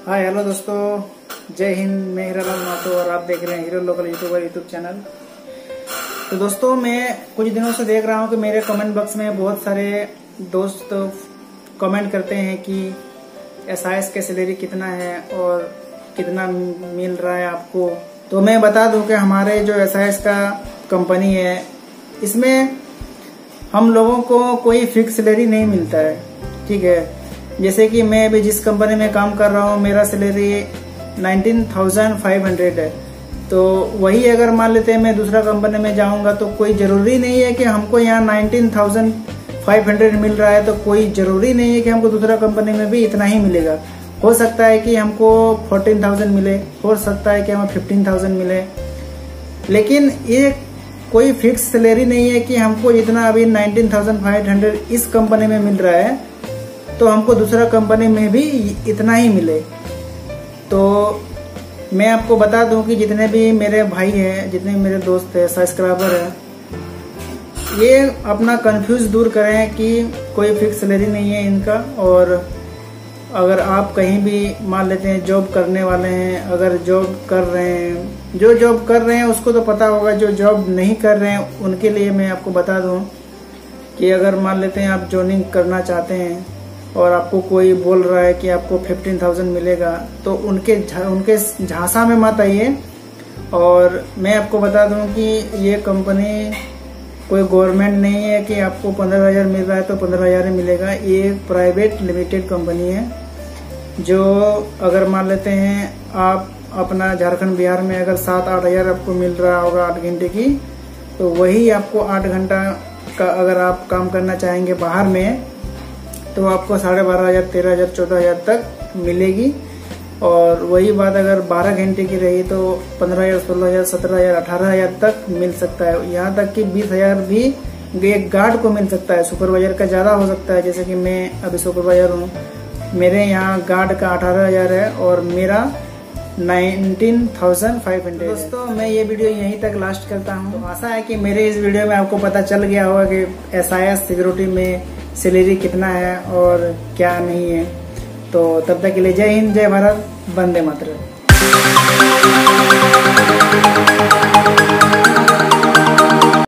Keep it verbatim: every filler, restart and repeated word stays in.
Hi hello दोस्तों, जय हिंद। मैं हीरालाल महतो और आप देख रहे हैं hero local YouTuber YouTube channel. तो दोस्तों, मैं कुछ दिनों से देख रहा हूं कि मेरे कमेंट बॉक्स में बहुत सारे दोस्त कमेंट करते हैं कि एस आई एस का सैलरी कितना है और कितना मिल रहा है आपको। तो मैं बता दूं कि हमारे जो एस आई एस का कंपनी है, इसमें हम लोगों को कोई फिक्स सैलरी नहीं मिलता है। ठीक है, जैसे कि मैं अभी जिस कंपनी में काम कर रहा हूँ, मेरा salary nineteen thousand five hundred है। तो वही अगर मान लेते हैं मैं दूसरा कंपनी में जाऊंगा तो कोई जरूरी नहीं है कि हमको यहाँ नाइनटीन थाउजेंड फाइव हंड्रेड मिल रहा है, तो कोई जरूरी नहीं है कि हमको दूसरा कंपनी में भी इतना ही मिलेगा। हो सकता है कि हमको फोर्टीन थाउजेंड मिले, हो सकता है कि हमें फिफ्टीन थाउजेंड मिले, लेकिन ये कोई फिक्स सैलरी नहीं है कि हमको जितना अभी नाइनटीन थाउजेंड फाइव हंड्रेड इस कंपनी में मिल रहा है तो हमको दूसरा कंपनी में भी इतना ही मिले। तो मैं आपको बता दूं कि जितने भी मेरे भाई हैं, जितने भी मेरे दोस्त हैं, सब्सक्राइबर हैं, ये अपना कंफ्यूज दूर करें कि कोई फिक्स सैलरी नहीं है इनका। और अगर आप कहीं भी मान लेते हैं जॉब करने वाले हैं, अगर जॉब कर रहे हैं, जो जॉब कर रहे हैं उसको तो पता होगा, जो जॉब नहीं कर रहे हैं उनके लिए मैं आपको बता दूं कि अगर मान लेते हैं आप जॉइनिंग करना चाहते हैं और आपको कोई बोल रहा है कि आपको फिफ्टीन थाउजेंड मिलेगा, तो उनके उनके झांसा में मत आइए। और मैं आपको बता दूं कि ये कंपनी कोई गवर्नमेंट नहीं है कि आपको पंद्रह हजार मिल रहा है तो पंद्रह हजार ही मिलेगा। ये प्राइवेट लिमिटेड कंपनी है, जो अगर मान लेते हैं आप अपना झारखंड बिहार में अगर सात आठ हजार आपको मिल रहा होगा आठ घंटे की, तो वही आपको आठ घंटा का अगर आप काम करना चाहेंगे बाहर में तो आपको साढ़े बारह हजार तेरह हजार चौदह हजार तक मिलेगी। और वही बात अगर बारह घंटे की रही तो पंद्रह हजार सोलह हजार सत्रह हजार अठारह हजार तक मिल सकता है। यहाँ तक कि बीस हजार भी एक गार्ड को मिल सकता है। सुपरवाइजर का ज्यादा हो सकता है, जैसे कि मैं अभी सुपरवाइजर हूँ, मेरे यहाँ गार्ड का अठारह हजार है और मेरा नाइनटीन थाउजेंड फाइव हंड्रेड। दोस्तों, मैं ये वीडियो यहीं तक लास्ट करता हूँ। तो आशा है कि मेरे इस वीडियो में आपको पता चल गया होगा कि एस आई एस सिक्योरिटी में सैलरी कितना है और क्या नहीं है। तो तब तक के लिए जय हिंद, जय भारत, वंदे मातरम।